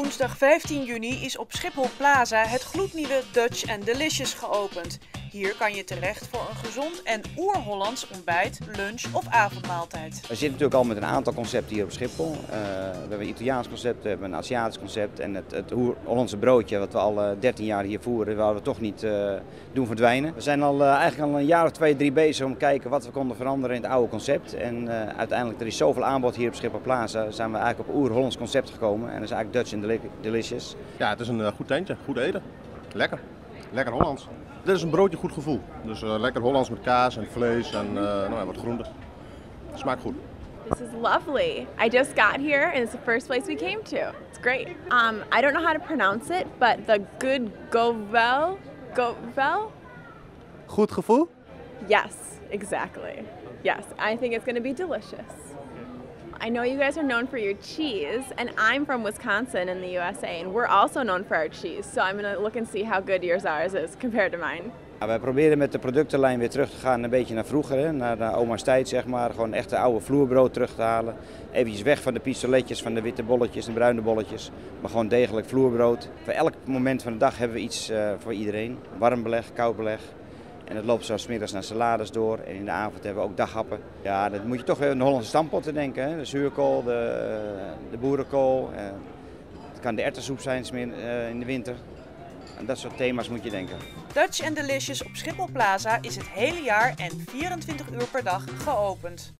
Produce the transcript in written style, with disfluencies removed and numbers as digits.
Woensdag 15 juni is op Schiphol Plaza het gloednieuwe Dutch & Delicious geopend. Hier kan je terecht voor een gezond en oer-Hollands ontbijt, lunch of avondmaaltijd. We zitten natuurlijk al met een aantal concepten hier op Schiphol. We hebben een Italiaans concept, we hebben een Aziatisch concept en het Hollandse broodje wat we al 13 jaar hier voeren, wilden we toch niet doen verdwijnen. We zijn eigenlijk al een jaar of 2, 3 bezig om te kijken wat we konden veranderen in het oude concept. En uiteindelijk, er is zoveel aanbod hier op Schiphol Plaza, zijn we eigenlijk op oer-Hollands concept gekomen. En dat is eigenlijk Dutch & Delicious. Ja, het is een goed tentje, goed eten. Lekker. Lekker Hollands. Dit is een broodje goed gevoel. Dus lekker Hollands met kaas en vlees en wat groenten. Smaakt goed. This is lovely. I just got here and it's the first place we came to. It's great. I don't know how to pronounce it, but the good Govel? Goed gevoel? Yes, exactly. Yes, I think it's going to be delicious. I know you guys are known for your cheese, and I'm from Wisconsin in the USA, and we're also known for our cheese. So I'm going to look and see how good yours is compared to mine. Wij proberen met de productenlijn weer terug te gaan een beetje naar vroeger, hè? Naar oma's tijd zeg maar. Gewoon echt de oude vloerbrood terug te halen. Eventjes weg van de pistoletjes, van de witte bolletjes en bruine bolletjes. Maar gewoon degelijk vloerbrood. Voor elk moment van de dag hebben we iets voor iedereen. Warm beleg, koud beleg. En dat loopt zo 's middags naar salades door. En in de avond hebben we ook daghappen. Ja, dan moet je toch weer aan de Hollandse stampotten denken. Hè? De zuurkool, de boerenkool. Het kan de erwtensoep zijn in de winter. Aan dat soort thema's moet je denken. Dutch & Delicious op Schiphol Plaza is het hele jaar en 24 uur per dag geopend.